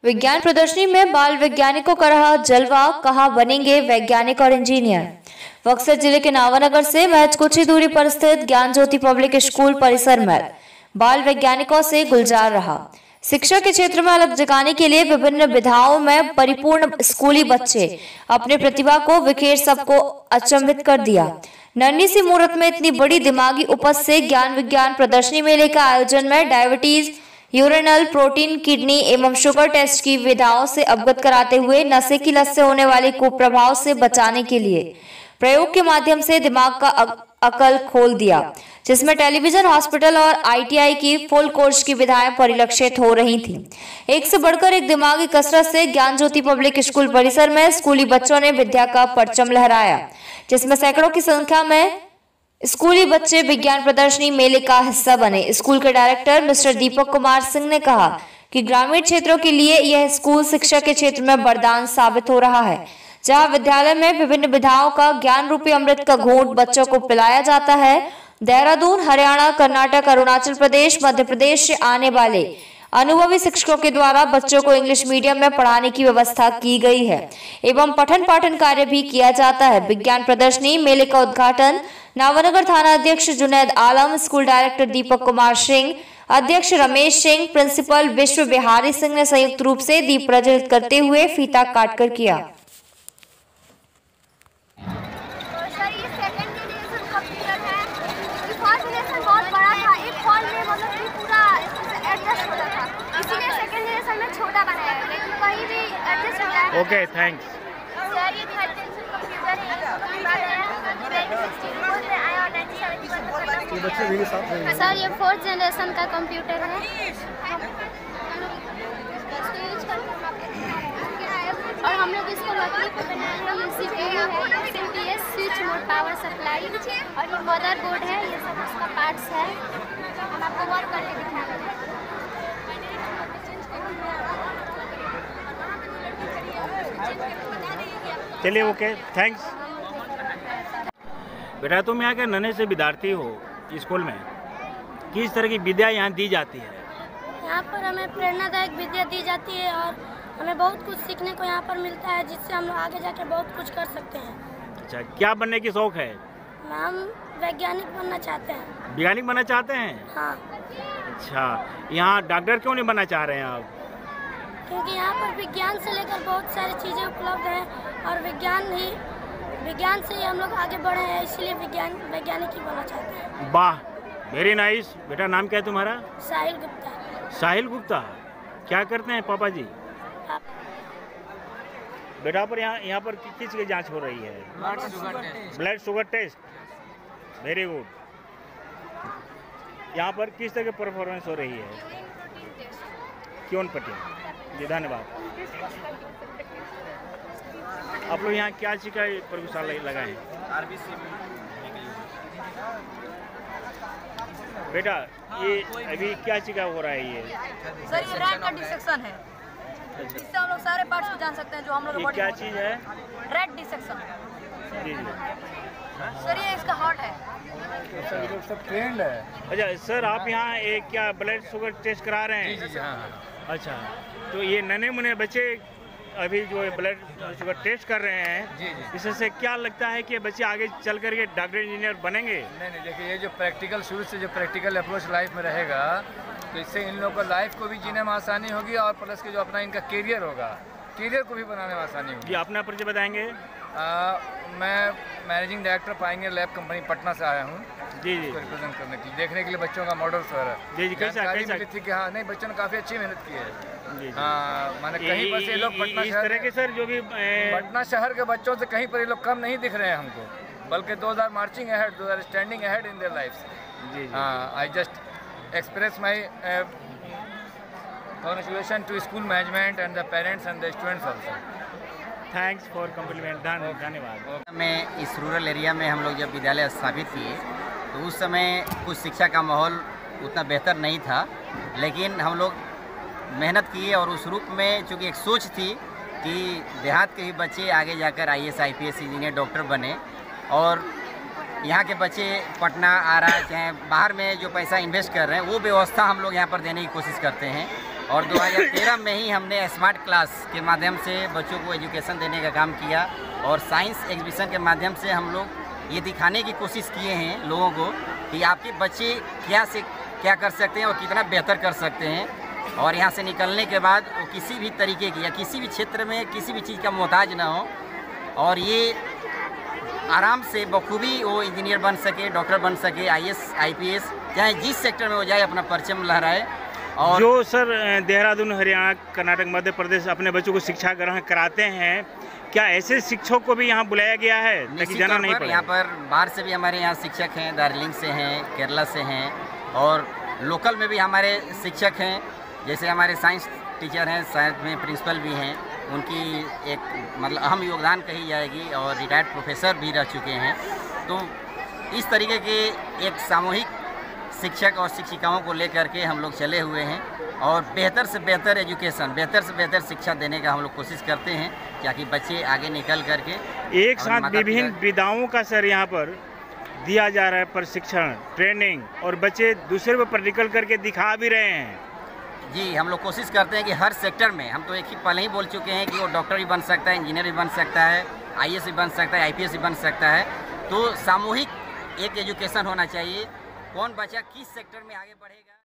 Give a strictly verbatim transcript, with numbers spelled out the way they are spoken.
विज्ञान प्रदर्शनी में बाल वैज्ञानिकों का रहा जलवा, कहा बनेंगे वैज्ञानिक और इंजीनियर। बक्सर जिले के नावानगर से महज कुछ ही दूरी पर स्थित ज्ञान ज्योति पब्लिक स्कूल परिसर में बाल वैज्ञानिकों से गुलजार रहा। शिक्षा के क्षेत्र में अलग जगाने के लिए विभिन्न विधाओं में परिपूर्ण स्कूली बच्चे अपने प्रतिभा को बिखेर सबको अचंभित कर दिया। नन्ही सी मूर्त में इतनी बड़ी दिमागी उपज से ज्ञान विज्ञान प्रदर्शनी मेले का आयोजन में डायबिटीज, यूरिनल प्रोटीन, किडनी एवं शुगर टेस्ट की विधाओं से अवगत कराते हुए नशे की लत से होने वाले कुप्रभाव से बचाने के लिए प्रयोग के माध्यम से दिमाग का अकल खोल दिया, जिसमें टेलीविजन, हॉस्पिटल और आई टी आई की फुल कोर्स की विधाएं परिलक्षित हो रही थीं। एक से बढ़कर एक दिमागी कसरत से ज्ञान ज्योति पब्लिक स्कूल परिसर में स्कूली बच्चों ने विद्या का परचम लहराया, जिसमें सैकड़ों की संख्या में स्कूली बच्चे विज्ञान प्रदर्शनी मेले का हिस्सा बने। स्कूल के डायरेक्टर मिस्टर दीपक कुमार सिंह ने कहा कि ग्रामीण क्षेत्रों के लिए यह स्कूल शिक्षा के क्षेत्र में वरदान साबित हो रहा है, जहां विद्यालय में विभिन्न विधाओं का ज्ञान रूपी अमृत का घूंट बच्चों को पिलाया जाता है। देहरादून, हरियाणा, कर्नाटक, अरुणाचल प्रदेश, मध्य प्रदेश से आने वाले अनुभवी शिक्षकों के द्वारा बच्चों को इंग्लिश मीडियम में पढ़ाने की व्यवस्था की गई है एवं पठन पाठन कार्य भी किया जाता है। विज्ञान प्रदर्शनी मेले का उद्घाटन नावानगर थाना अध्यक्ष जुनैद आलम, स्कूल डायरेक्टर दीपक कुमार सिंह, अध्यक्ष रमेश सिंह, प्रिंसिपल विश्व बिहारी सिंह ने संयुक्त रूप से दीप प्रज्वलित करते हुए फीता काटकर किया। Okay, thanks. सर ये फोर्थ जनरेशन का कंप्यूटर है और हम लोग इसको लकड़ी पे बनाए हैं। सीपीयू है, CPS, switch mode, power supply और ये मदरबोर्ड है। ये सब उसका पार्ट्स है। हम आपको वर्क करके दिखा रहे हैं। चलिए, ओके, थैंक्स। बेटा, तुम यहाँ के नन्हे से विद्यार्थी हो स्कूल में, किस तरह की विद्या यहाँ दी जाती है? यहाँ पर हमें प्रेरणादायक विद्या दी जाती है और हमें बहुत कुछ सीखने को यहाँ पर मिलता है, जिससे हम लोग आगे जाकर बहुत कुछ कर सकते हैं। अच्छा, क्या बनने की शौक है? हम वैज्ञानिक बनना चाहते हैं। वैज्ञानिक बनना चाहते हैं? हाँ। अच्छा, यहाँ डॉक्टर क्यों नहीं बनना चाह रहे हैं आप? क्योंकि यहाँ पर विज्ञान से लेकर बहुत सारी चीज़ें उपलब्ध हैं और विज्ञान ही विज्ञान से ही हम लोग आगे बढ़े हैं, इसलिए विज्ञान वैज्ञानिक ही बनना चाहते हैं। वाह, वेरी नाइस। बेटा, नाम क्या है तुम्हारा? साहिल गुप्ता। साहिल गुप्ता, क्या करते हैं पापा जी? आप... बेटा, पर यहाँ यहाँ पर किस चीज़ की जांच हो रही है? Blood sugar test. Very good. यहाँ पर किस तरह की परफॉर्मेंस हो रही है? क्यों पटेल जी, धन्यवाद। आप लोग यहाँ क्या चीज़ का प्रयोगशाला लगाए हैं? आरबीसी। बेटा, ये अभी क्या चीज़ का हो रहा है? ये सर ये रैट का डिसेक्शन है, इससे हम लोग सारे पार्ट्स को जान सकते हैं जो हम लोग क्या चीज़ है? Rat dissection. जी जी सर, ये इसका हार्ट है। सर, लोग सब ट्रेंड है। अच्छा सर, आप यहाँ एक क्या ब्लड शुगर टेस्ट करा रहे हैं? जी जी, हाँ। अच्छा, तो ये नन्हे मुन्ने बच्चे अभी जो ब्लड शुगर टेस्ट कर रहे हैं, जी जी, इससे क्या लगता है कि बच्चे आगे चल करके डॉक्टर इंजीनियर बनेंगे? नहीं नहीं, देखिए ये जो प्रैक्टिकल शुरू से जो प्रैक्टिकल अप्रोच लाइफ में रहेगा, तो इससे इन लोगों को लाइफ को भी जीने में आसानी होगी और प्लस के जो अपना इनका कैरियर होगा, कैरियर को भी बनाने में आसानी होगी। जी, अपना परिचय बताएंगे? आ, मैं मैनेजिंग डायरेक्टर पाएंगे लैब कंपनी पटना से आया हूँ जी जी, रिप्रेजेंट करने के लिए, देखने के लिए बच्चों का मॉडल वगैरह। जी जी, कैसा कैसा मिली थी कि हाँ, नहीं बच्चों ने काफ़ी अच्छी मेहनत की है। जी, हाँ, माने कहीं पर से लोग पटना इस तरह के सर जो भी पटना शहर के बच्चों से कहीं पर ये लोग कम नहीं दिख रहे हैं हमको, बल्कि they are marching ahead, they are standing ahead in their lifes. जी, हाँ, I just express my congratulations to school management and the parents and the students also. Thanks for compliment, धन्यवाद। में इस रूरल एरिया में हम लोग जब विद्यालय स्थापित किए तो उस समय कुछ शिक्षा का माहौल उतना बेहतर नहीं था, लेकिन हम लोग मेहनत किए और उस रूप में चूँकि एक सोच थी कि देहात के ही बच्चे आगे जाकर I A S, I P S, engineer, doctor बने और यहाँ के बच्चे पटना आ रहा है, चाहे बाहर में जो पैसा इन्वेस्ट कर रहे हैं वो व्यवस्था हम लोग यहाँ पर देने की कोशिश करते हैं और दो हज़ार तेरह में ही हमने स्मार्ट क्लास के माध्यम से बच्चों को एजुकेशन देने का काम किया और साइंस एग्जीबिशन के माध्यम से हम लोग ये दिखाने की कोशिश किए हैं लोगों को कि आपके बच्चे क्या से क्या कर सकते हैं और कितना बेहतर कर सकते हैं और यहाँ से निकलने के बाद वो किसी भी तरीके की या किसी भी क्षेत्र में किसी भी चीज़ का मोहताज ना हो और ये आराम से बखूबी वो इंजीनियर बन सके, डॉक्टर बन सके, आईएएस, आईपीएस, चाहे जिस सेक्टर में हो जाए अपना परचम लहराए। और जो सर देहरादून, हरियाणा, कर्नाटक, मध्य प्रदेश अपने बच्चों को शिक्षा ग्रहण कराते हैं, क्या ऐसे शिक्षकों को भी यहाँ बुलाया गया है ताकि जाना नहीं पड़े? यहाँ पर बाहर से भी हमारे यहाँ शिक्षक हैं, दार्जिलिंग से हैं, केरला से हैं और लोकल में भी हमारे शिक्षक हैं। जैसे हमारे साइंस टीचर हैं, साइंस में प्रिंसिपल भी हैं, उनकी एक मतलब अहम योगदान कही जाएगी और रिटायर्ड प्रोफेसर भी रह चुके हैं। तो इस तरीके के एक सामूहिक शिक्षक और शिक्षिकाओं को लेकर के हम लोग चले हुए हैं और बेहतर से बेहतर एजुकेशन, बेहतर से बेहतर शिक्षा देने का हम लोग कोशिश करते हैं ताकि बच्चे आगे निकल करके एक साथ विभिन्न विधाओं का सर यहाँ पर दिया जा रहा है प्रशिक्षण, ट्रेनिंग, और बच्चे दूसरे पर प्रैक्टिकल करके दिखा भी रहे हैं। जी, हम लोग कोशिश करते हैं कि हर सेक्टर में, हम तो एक ही पहले ही बोल चुके हैं कि वो डॉक्टर भी बन सकता है, इंजीनियर भी बन सकता है, आईएएस भी बन सकता है, आईपीएस भी बन सकता है। तो सामूहिक एक एजुकेशन होना चाहिए, कौन बच्चा किस सेक्टर में आगे बढ़ेगा।